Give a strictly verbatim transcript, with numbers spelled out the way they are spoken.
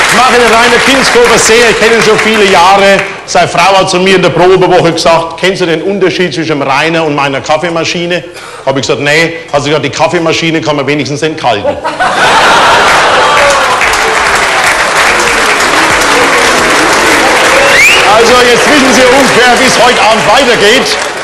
Ich mache den Rainer Kinskofer sehr, ich kenne ihn schon viele Jahre. Seine Frau hat zu mir in der Probewoche gesagt, kennst du den Unterschied zwischen dem Rainer und meiner Kaffeemaschine? Habe ich gesagt, nee. Hat sie gesagt, die Kaffeemaschine kann man wenigstens entkalken. Also jetzt wissen Sie ungefähr, wie es heute Abend weitergeht.